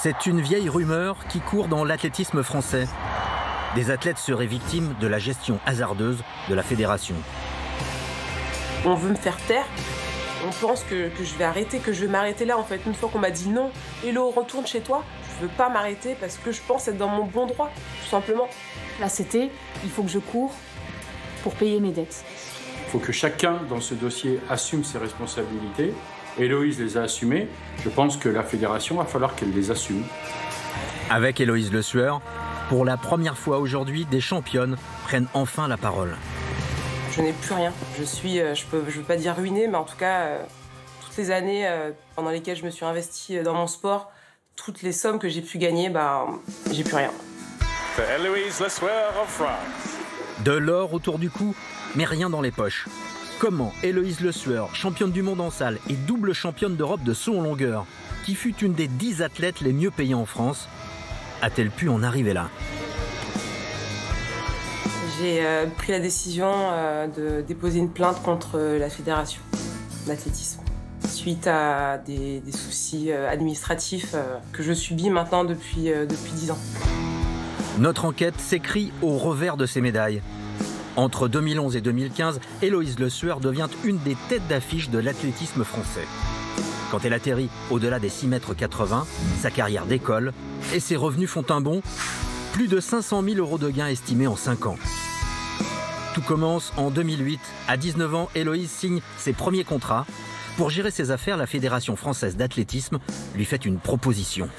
C'est une vieille rumeur qui court dans l'athlétisme français. Des athlètes seraient victimes de la gestion hasardeuse de la fédération. On veut me faire taire. On pense que je vais arrêter, que je vais m'arrêter là. En fait, une fois qu'on m'a dit non, Hello, retourne chez toi, je veux pas m'arrêter parce que je pense être dans mon bon droit, tout simplement. Là, c'était, il faut que je cours pour payer mes dettes. Il faut que chacun dans ce dossier assume ses responsabilités. Héloïse les a assumées. Je pense que la fédération va falloir qu'elle les assume. Avec Héloïse Le Sueur, pour la première fois aujourd'hui, des championnes prennent enfin la parole. Je n'ai plus rien. Je suis, je veux pas dire ruinée, mais en tout cas, toutes les années pendant lesquelles je me suis investie dans mon sport, toutes les sommes que j'ai pu gagner, j'ai plus rien. Héloïse Le Sueur of France. De l'or autour du cou, mais rien dans les poches. Comment Héloïse Le Sueur, championne du monde en salle et double championne d'Europe de saut en longueur, qui fut une des 10 athlètes les mieux payées en France, a-t-elle pu en arriver là? J'ai pris la décision de déposer une plainte contre la fédération d'athlétisme suite à des soucis administratifs que je subis maintenant depuis 10 ans. Notre enquête s'écrit au revers de ces médailles. Entre 2011 et 2015, Héloïse Le Sueur devient une des têtes d'affiche de l'athlétisme français. Quand elle atterrit au-delà des 6,80 m, sa carrière décolle et ses revenus font un bond. Plus de 500 000 € de gains estimés en 5 ans. Tout commence en 2008. À 19 ans, Héloïse signe ses premiers contrats. Pour gérer ses affaires, la Fédération française d'athlétisme lui fait une proposition.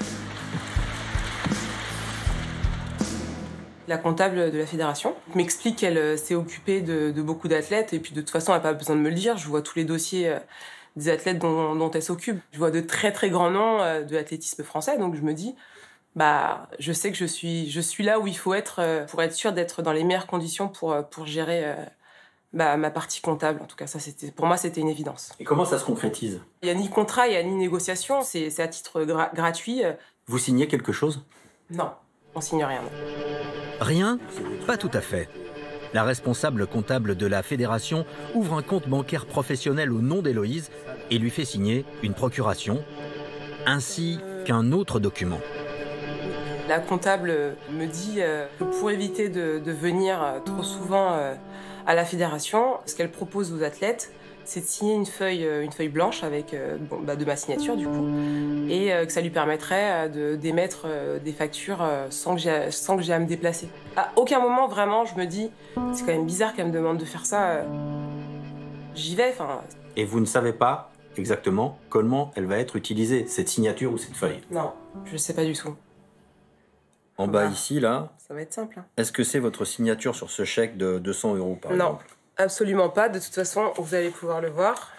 La comptable de la fédération m'explique qu'elle s'est occupée de beaucoup d'athlètes et puis de toute façon, elle n'a pas besoin de me le dire. Je vois tous les dossiers des athlètes dont elle s'occupe. Je vois de très très grands noms de l'athlétisme français, donc je me dis, je sais que je suis là où il faut être pour être sûre d'être dans les meilleures conditions pour gérer ma partie comptable. En tout cas, ça, pour moi, c'était une évidence. Et comment ça se concrétise? Il n'y a ni contrat, il n'y a ni négociation, c'est à titre gratuit. Vous signez quelque chose? Non, on signe rien. Rien? Pas tout à fait. La responsable comptable de la fédération ouvre un compte bancaire professionnel au nom d'Héloïse et lui fait signer une procuration, ainsi qu'un autre document. La comptable me dit que pour éviter de venir trop souvent à la fédération, ce qu'elle propose aux athlètes, c'est de signer une feuille blanche avec de ma signature du coup, et que ça lui permettrait d'émettre des factures sans que j'ai à me déplacer. À aucun moment vraiment je me dis c'est quand même bizarre qu'elle me demande de faire ça. J'y vais. Et vous ne savez pas exactement comment elle va être utilisée, cette signature ou cette feuille? Non, je ne sais pas du tout. En bas ici là, ça va être simple. Est-ce que c'est votre signature sur ce chèque de 200 € par exemple? Non. Absolument pas. De toute façon, vous allez pouvoir le voir.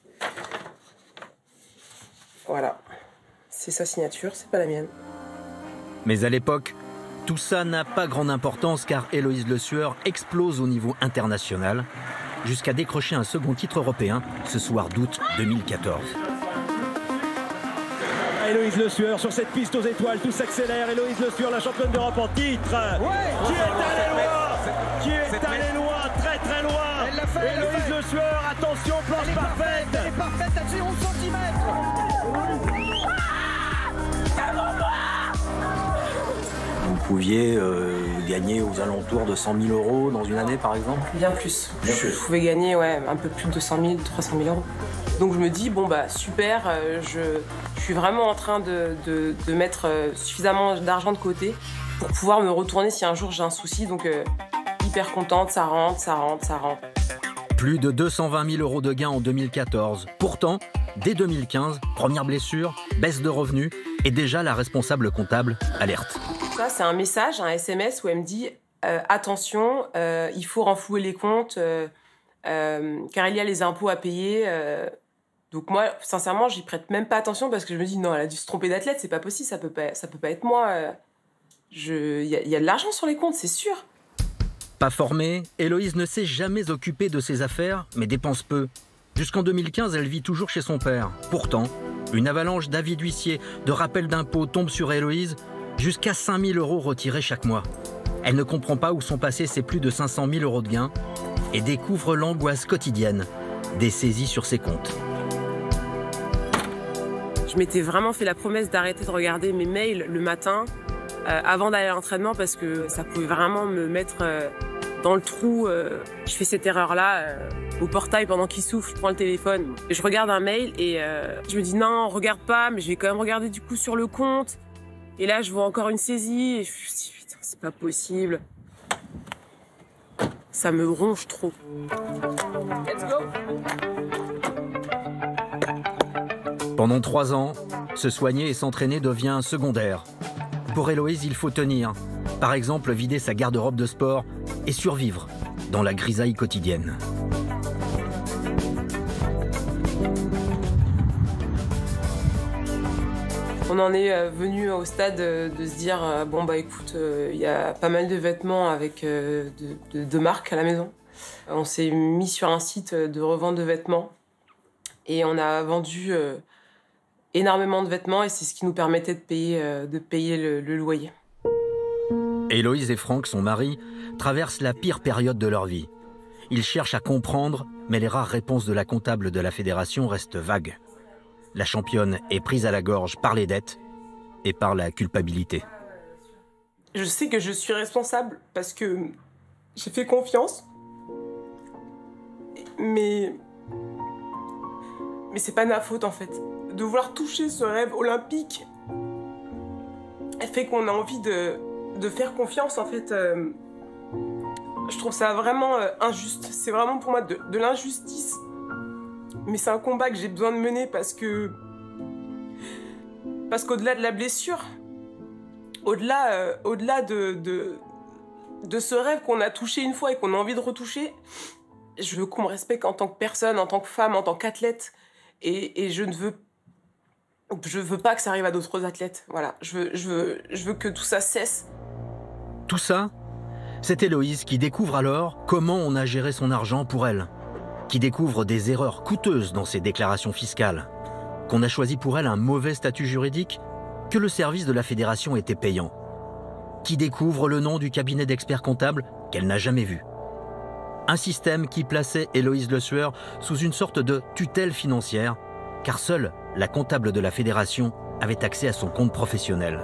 Voilà. C'est sa signature, c'est pas la mienne. Mais à l'époque, tout ça n'a pas grande importance car Héloïse Le Sueur explose au niveau international jusqu'à décrocher un second titre européen ce soir d'août 2014. Héloïse Le Sueur sur cette piste aux étoiles, tout s'accélère. Héloïse Le Sueur, la championne d'Europe en titre. Qui est allée loin, qui est allée loin, très très loin. Elle l'a fait. Héloïse Le Sueur, attention, planche parfaite. Elle est parfaite à 0 cm. Vous pouviez gagner aux alentours de 100 000 € dans une année par exemple? Bien plus. Je pouvais gagner un peu plus de 200 000, 300 000 €. Donc je me dis, super, je suis vraiment en train de mettre suffisamment d'argent de côté pour pouvoir me retourner si un jour j'ai un souci. Donc hyper contente, ça rentre. Plus de 220 000 € de gains en 2014. Pourtant, dès 2015, première blessure, baisse de revenus et déjà la responsable comptable alerte. Ça, c'est un message, un SMS où elle me dit attention, il faut renflouer les comptes car il y a les impôts à payer. Donc moi, sincèrement, j'y prête même pas attention parce que je me dis non, elle a dû se tromper d'athlète, c'est pas possible, ça peut pas être moi. Il y a de l'argent sur les comptes, c'est sûr. Pas formée, Héloïse ne s'est jamais occupée de ses affaires, mais dépense peu. Jusqu'en 2015, elle vit toujours chez son père. Pourtant, une avalanche d'avis d'huissier, de rappels d'impôts tombe sur Héloïse, jusqu'à 5 000 € retirés chaque mois. Elle ne comprend pas où sont passés ces plus de 500 000 € de gains et découvre l'angoisse quotidienne des saisies sur ses comptes. Je m'étais vraiment fait la promesse d'arrêter de regarder mes mails le matin avant d'aller à l'entraînement parce que ça pouvait vraiment me mettre dans le trou. Je fais cette erreur-là au portail pendant qu'il souffle, je prends le téléphone. Je regarde un mail et je me dis non, regarde pas, mais je vais quand même regarder du coup sur le compte. Et là, je vois encore une saisie et je me dis putain, c'est pas possible. Ça me ronge trop. Let's go! Pendant 3 ans, se soigner et s'entraîner devient secondaire. Pour Héloïse, il faut tenir. Par exemple, vider sa garde-robe de sport et survivre dans la grisaille quotidienne. On en est venu au stade de se dire bon bah écoute, il y a pas mal de vêtements avec de marques à la maison. On s'est mis sur un site de revente de vêtements et on a vendu énormément de vêtements et c'est ce qui nous permettait de payer le loyer. Héloïse et Franck, son mari, traversent la pire période de leur vie. Ils cherchent à comprendre, mais les rares réponses de la comptable de la fédération restent vagues. La championne est prise à la gorge par les dettes et par la culpabilité. Je sais que je suis responsable parce que j'ai fait confiance, mais c'est pas de ma faute en fait. De vouloir toucher ce rêve olympique, elle fait qu'on a envie de faire confiance en fait. Je trouve ça vraiment injuste. C'est vraiment pour moi de l'injustice. Mais c'est un combat que j'ai besoin de mener parce qu'au-delà de la blessure, au-delà de ce rêve qu'on a touché une fois et qu'on a envie de retoucher, je veux qu'on me respecte en tant que personne, en tant que femme, en tant qu'athlète. Et je veux pas que ça arrive à d'autres athlètes. Voilà, je veux que tout ça cesse. Tout ça, c'est Héloïse qui découvre alors comment on a géré son argent pour elle, qui découvre des erreurs coûteuses dans ses déclarations fiscales, qu'on a choisi pour elle un mauvais statut juridique, que le service de la fédération était payant, qui découvre le nom du cabinet d'experts comptables qu'elle n'a jamais vu. Un système qui plaçait Héloïse Le Sueur sous une sorte de tutelle financière, car seule la comptable de la fédération avait accès à son compte professionnel.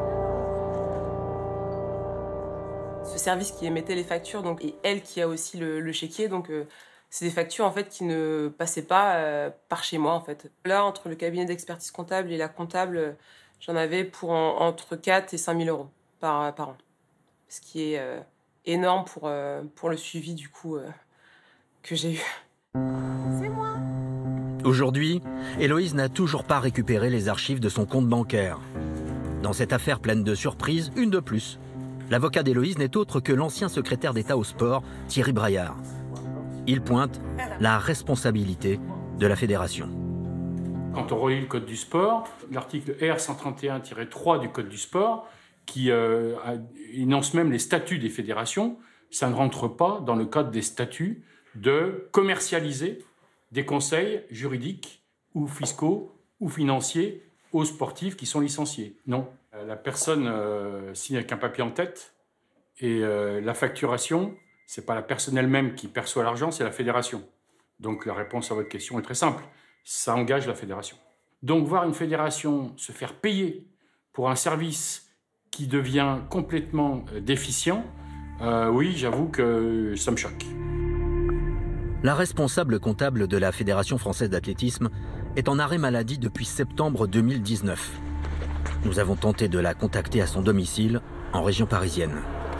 Ce service qui émettait les factures, donc, et elle qui a aussi le chéquier, donc c'est des factures en fait qui ne passaient pas par chez moi en fait. Là, entre le cabinet d'expertise comptable et la comptable, j'en avais pour entre 4 et 5 000 euros par an, ce qui est énorme pour le suivi du coup que j'ai eu. C'est moi. Aujourd'hui, Héloïse n'a toujours pas récupéré les archives de son compte bancaire. Dans cette affaire pleine de surprises, une de plus. L'avocat d'Héloïse n'est autre que l'ancien secrétaire d'État au sport, Thierry Braillard. Il pointe la responsabilité de la fédération. Quand on relit le Code du sport, l'article R131-3 du Code du sport, qui énonce même les statuts des fédérations, ça ne rentre pas dans le cadre des statuts de commercialiser des conseils juridiques ou fiscaux ou financiers aux sportifs qui sont licenciés. Non. La personne signe avec un papier en tête et la facturation, ce n'est pas la personne elle-même qui perçoit l'argent, c'est la fédération. Donc la réponse à votre question est très simple. Ça engage la fédération. Donc voir une fédération se faire payer pour un service qui devient complètement déficient, oui, j'avoue que ça me choque. La responsable comptable de la Fédération française d'athlétisme est en arrêt maladie depuis septembre 2019. Nous avons tenté de la contacter à son domicile, en région parisienne.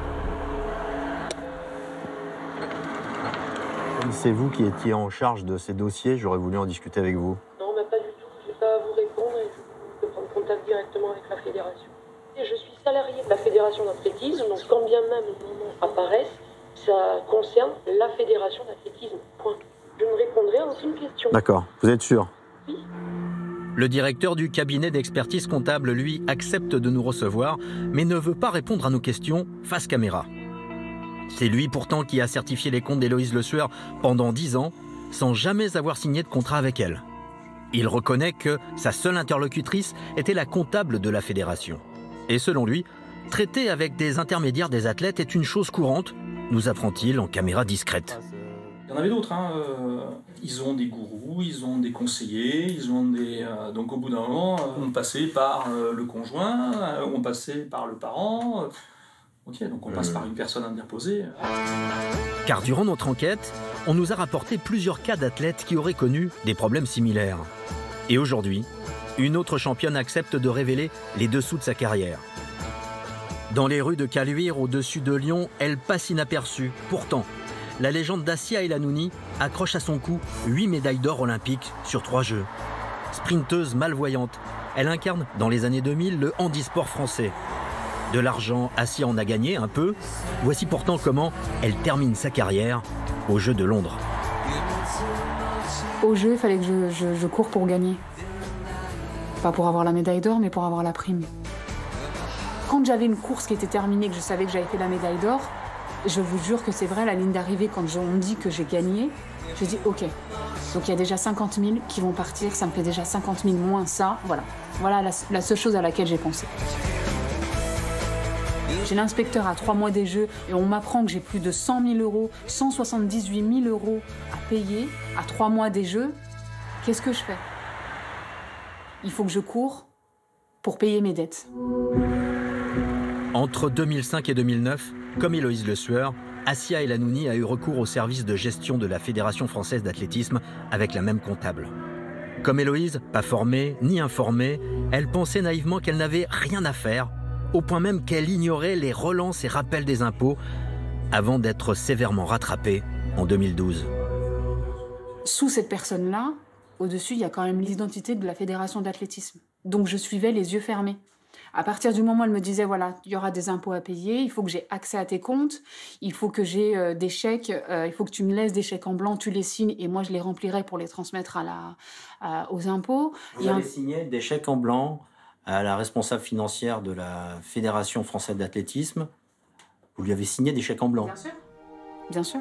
C'est vous qui étiez en charge de ces dossiers, j'aurais voulu en discuter avec vous. Non, mais pas du tout. Je ne vais pas vous répondre et je peux prendre contact directement avec la fédération. Et je suis salarié de la fédération d'athlétisme, donc quand bien même mon nom apparaisse, ça concerne la fédération d'athlétisme. Point. Je ne répondrai à aucune question. D'accord, vous êtes sûr? Oui. Le directeur du cabinet d'expertise comptable, lui, accepte de nous recevoir, mais ne veut pas répondre à nos questions face caméra. C'est lui pourtant qui a certifié les comptes d'Héloïse Le Sueur pendant 10 ans, sans jamais avoir signé de contrat avec elle. Il reconnaît que sa seule interlocutrice était la comptable de la fédération. Et selon lui, traiter avec des intermédiaires des athlètes est une chose courante, nous apprend-il en caméra discrète. Il y en avait d'autres, hein. Ils ont des gourous, ils ont des conseillers, ils ont des... donc au bout d'un moment, on passait par le conjoint, on passait par le parent. Ok, donc on passe par une personne interposée. Car durant notre enquête, on nous a rapporté plusieurs cas d'athlètes qui auraient connu des problèmes similaires. Et aujourd'hui, une autre championne accepte de révéler les dessous de sa carrière. Dans les rues de Caluire, au-dessus de Lyon, elle passe inaperçue. Pourtant, la légende d'Assia El Hanouni accroche à son cou 8 médailles d'or olympiques sur 3 Jeux. Sprinteuse malvoyante, elle incarne dans les années 2000 le handisport français. De l'argent, Assia en a gagné un peu. Voici pourtant comment elle termine sa carrière aux Jeux de Londres. Au jeu, il fallait que je cours pour gagner. Pas pour avoir la médaille d'or, mais pour avoir la prime. Quand j'avais une course qui était terminée, que je savais que j'avais fait la médaille d'or, je vous jure que c'est vrai, la ligne d'arrivée, quand on me dit que j'ai gagné, je dis OK. Donc il y a déjà 50 000 qui vont partir, ça me fait déjà 50 000 moins ça, voilà. Voilà la seule chose à laquelle j'ai pensé. J'ai l'inspecteur à 3 mois des Jeux et on m'apprend que j'ai plus de 100 000 euros, 178 000 euros à payer à 3 mois des Jeux. Qu'est-ce que je fais? Il faut que je cours pour payer mes dettes. Entre 2005 et 2009, comme Héloïse Le Sueur, Assia El Hanouni a eu recours au service de gestion de la Fédération française d'athlétisme avec la même comptable. Comme Héloïse, pas formée ni informée, elle pensait naïvement qu'elle n'avait rien à faire, au point même qu'elle ignorait les relances et rappels des impôts avant d'être sévèrement rattrapée en 2012. Sous cette personne-là, au-dessus, il y a quand même l'identité de la Fédération d'athlétisme. Donc je suivais les yeux fermés. À partir du moment où elle me disait, voilà, il y aura des impôts à payer, il faut que j'ai accès à tes comptes, il faut que j'ai des chèques, il faut que tu me laisses des chèques en blanc, tu les signes et moi je les remplirai pour les transmettre aux impôts. Vous avez signé des chèques en blanc à la responsable financière de la Fédération française d'athlétisme. Vous lui avez signé des chèques en blanc. Bien sûr. Bien sûr.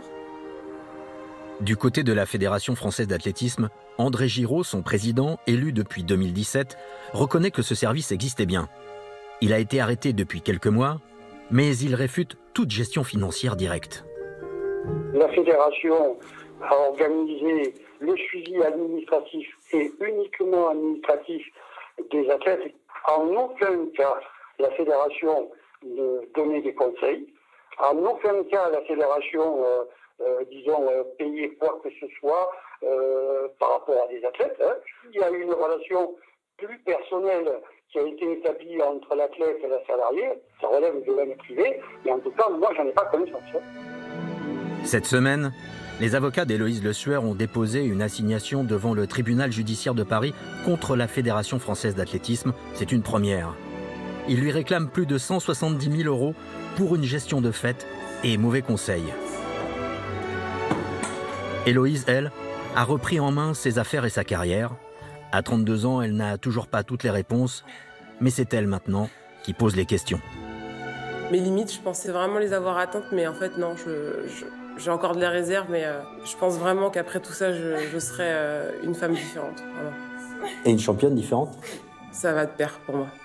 Du côté de la Fédération française d'athlétisme, André Giraud, son président, élu depuis 2017, reconnaît que ce service existait bien. Il a été arrêté depuis quelques mois, mais il réfute toute gestion financière directe. La fédération a organisé le suivi administratif et uniquement administratif des athlètes. En aucun cas, la fédération ne donnait des conseils. En aucun cas, la fédération, payait quoi que ce soit par rapport à des athlètes. Il y a eu une relation plus personnelle qui a été établie entre l'athlète et la salariée. Ça relève du domaine privé, mais en tout cas, moi, j'en ai pas connaissance. Cette semaine, les avocats d'Héloïse Le Sueur ont déposé une assignation devant le tribunal judiciaire de Paris contre la Fédération française d'athlétisme. C'est une première. Ils lui réclament plus de 170 000 euros pour une gestion de fait et mauvais conseils. Héloïse, elle, a repris en main ses affaires et sa carrière. À 32 ans, elle n'a toujours pas toutes les réponses, mais c'est elle maintenant qui pose les questions. Mes limites, je pensais vraiment les avoir atteintes, mais en fait non, j'ai encore de la réserve, mais je pense vraiment qu'après tout ça, je serai une femme différente. Vraiment. Et une championne différente? Ça va de pair pour moi.